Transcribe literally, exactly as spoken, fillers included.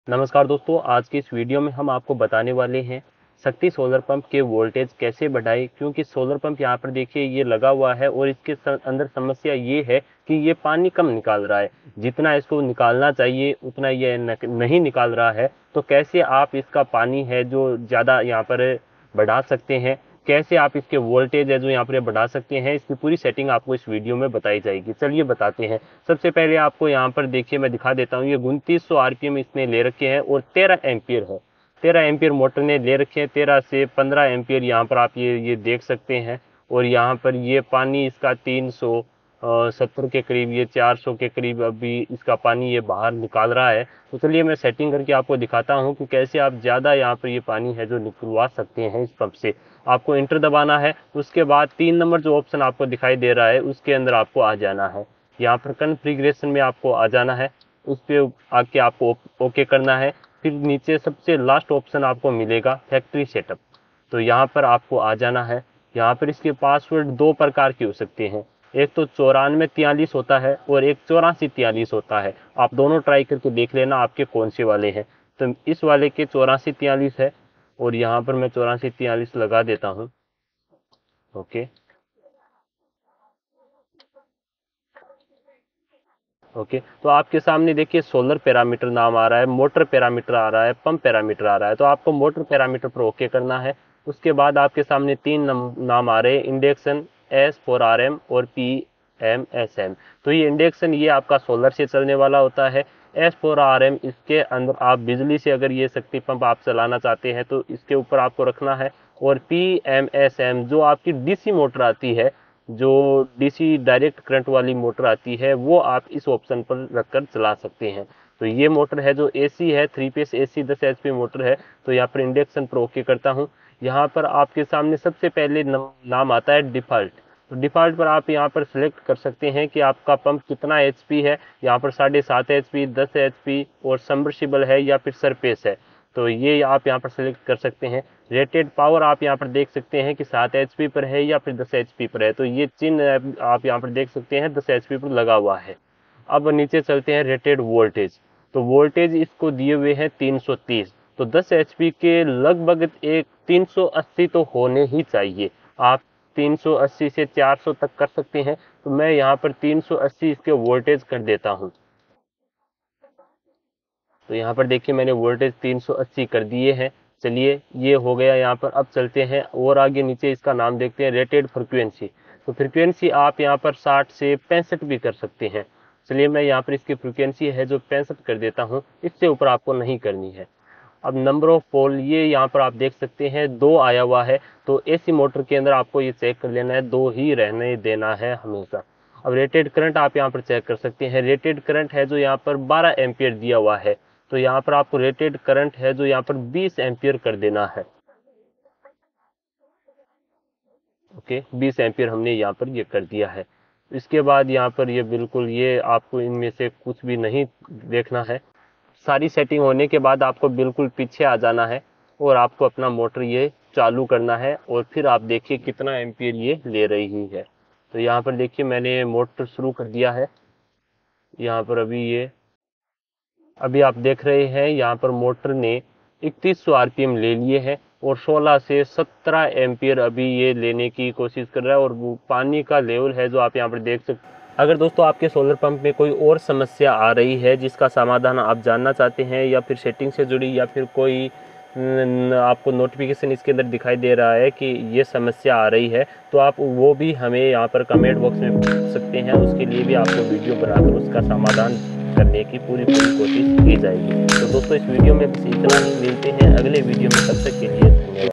नमस्कार दोस्तों, आज की इस वीडियो में हम आपको बताने वाले हैं शक्ति सोलर पंप के वोल्टेज कैसे बढ़ाएं। क्योंकि सोलर पंप यहाँ पर देखिए ये लगा हुआ है और इसके अंदर समस्या ये है कि ये पानी कम निकाल रहा है। जितना इसको निकालना चाहिए उतना ये नहीं निकाल रहा है। तो कैसे आप इसका पानी है जो ज़्यादा यहाँ पर बढ़ा सकते हैं, कैसे आप इसके वोल्टेज है जो यहाँ पर बढ़ा सकते हैं, इसकी पूरी सेटिंग आपको इस वीडियो में बताई जाएगी। चलिए बताते हैं। सबसे पहले आपको यहाँ पर देखिए मैं दिखा देता हूँ, ये उनतीस सौ आरपीएम इसने ले रखे हैं और तेरह एम्पियर है। तेरह एम्पियर मोटर ने ले रखे हैं, तेरह से पंद्रह एम्पियर यहाँ पर आप ये ये देख सकते हैं। और यहाँ पर ये पानी इसका तीन सौ सत्तर के करीब, ये चार सौ के करीब अभी इसका पानी ये बाहर निकाल रहा है। तो चलिए मैं सेटिंग करके आपको दिखाता हूँ कि कैसे आप ज़्यादा यहाँ पर ये पानी है जो निकलवा सकते हैं इस पंप से। आपको इंटर दबाना है, उसके बाद तीन नंबर जो ऑप्शन आपको दिखाई दे रहा है उसके अंदर आपको आ जाना है। यहाँ पर कॉन्फ़िगरेशन में आपको आ जाना है, उस पर आके आपको ओके करना है। फिर नीचे सबसे लास्ट ऑप्शन आपको मिलेगा फैक्ट्री सेटअप, तो यहाँ पर आपको आ जाना है। यहाँ पर इसके पासवर्ड दो प्रकार के हो सकते हैं, एक तो चौरानवे तियालीस होता है और एक चौरासी तियालीस होता है। आप दोनों ट्राई करके देख लेना आपके कौन से वाले हैं। तो इस वाले के चौरासी तियालीस है और यहाँ पर मैं चौरासी तियालीस लगा देता हूँ। ओके ओके तो आपके सामने देखिए सोलर पैरामीटर नाम आ रहा है, मोटर पैरामीटर आ रहा है, पंप पैरामीटर आ रहा है। तो आपको मोटर पैरामीटर पर ओके करना है। उसके बाद आपके सामने तीन नाम आ रहे हैं, induction, S four R M और पी एम एस एम। तो ये इंडेक्शन ये आपका सोलर से चलने वाला होता है। एस फोर आर एम इसके अंदर आप बिजली से अगर ये शक्ति पंप आप चलाना चाहते हैं तो इसके ऊपर आपको रखना है। और पी एम एस एम जो आपकी डीसी मोटर आती है, जो डीसी डायरेक्ट करंट वाली मोटर आती है, वो आप इस ऑप्शन पर रखकर चला सकते हैं। तो ये मोटर है जो एसी है, थ्री पीस एसी दस एचपी मोटर है। तो यहाँ पर इंडक्शन पर ओके करता हूँ। यहाँ पर आपके सामने सबसे पहले नाम आता है डिफॉल्ट। तो डिफॉल्ट पर आप यहाँ पर सिलेक्ट कर सकते हैं कि आपका पंप कितना एचपी है। यहाँ पर साढ़े सात एचपी, दस एचपी और सबमर्सिबल है या फिर सरफेस है, तो ये आप यहाँ पर सिलेक्ट कर सकते हैं। रेटेड पावर आप यहाँ पर देख सकते हैं कि सात एचपी पर है या फिर दस एचपी पर है, तो ये चिन्ह आप यहाँ पर देख सकते हैं दस एचपी पर लगा हुआ है। अब नीचे चलते हैं रेटेड वोल्टेज। तो वोल्टेज इसको दिए हुए हैं तीन सौ तीस, तो दस एचपी के लगभग एक तीन सौ अस्सी तो होने ही चाहिए। आप तीन सौ अस्सी से चार सौ तक कर सकते हैं। तो मैं यहाँ पर तीन सौ अस्सी इसके वोल्टेज कर देता हूँ। तो यहाँ पर देखिए मैंने वोल्टेज तीन सौ अस्सी कर दिए हैं। चलिए ये हो गया यहाँ पर। अब चलते हैं और आगे नीचे इसका नाम देखते हैं, रेटेड फ्रिक्वेंसी। तो फ्रिक्वेंसी आप यहाँ पर साठ से पैंसठ भी कर सकते हैं। चलिए मैं यहाँ पर इसकी फ्रिक्वेंसी है जो पैंसठ कर देता हूँ, इससे ऊपर आपको नहीं करनी है। अब नंबर ऑफ पोल ये यहाँ पर आप देख सकते हैं दो आया हुआ है। तो एसी मोटर के अंदर आपको ये चेक कर लेना है, दो ही रहने देना है हमेशा। अब रेटेड करंट आप यहाँ पर चेक कर सकते हैं। रेटेड करंट है जो यहाँ पर बारह एम्पियर दिया हुआ है, तो यहाँ पर आपको रेटेड करंट है जो यहाँ पर बीस एम्पियर कर देना है। ओके, बीस एम्पियर हमने यहाँ पर ये कर दिया है। इसके बाद यहाँ पर ये बिल्कुल ये आपको इनमें से कुछ भी नहीं देखना है। सारी सेटिंग होने के बाद आपको बिल्कुल पीछे आ जाना है और आपको अपना मोटर ये चालू करना है और फिर आप देखिए कितना एम्पियर ये ले रही है। तो यहाँ पर देखिए मैंने मोटर शुरू कर दिया है। यहाँ पर अभी ये अभी आप देख रहे हैं यहाँ पर मोटर ने इकतीस सौ आरपीएम ले लिए हैं और सोलह से सत्रह एम्पियर अभी ये लेने की कोशिश कर रहा है। और वो पानी का लेवल है जो आप यहाँ पर देख सकते हैं। अगर दोस्तों आपके सोलर पंप में कोई और समस्या आ रही है जिसका समाधान आप जानना चाहते हैं, या फिर सेटिंग से जुड़ी, या फिर कोई आपको नोटिफिकेशन इसके अंदर दिखाई दे रहा है कि ये समस्या आ रही है, तो आप वो भी हमें यहाँ पर कमेंट बॉक्स में पूछ सकते हैं। उसके लिए भी आपको वीडियो बनाकर उसका समाधान करने की पूरी पूरी कोशिश की जाएगी। तो दोस्तों इस वीडियो में बस इतना ही, मिलते हैं अगले वीडियो में, तब तक के लिए धन्यवाद।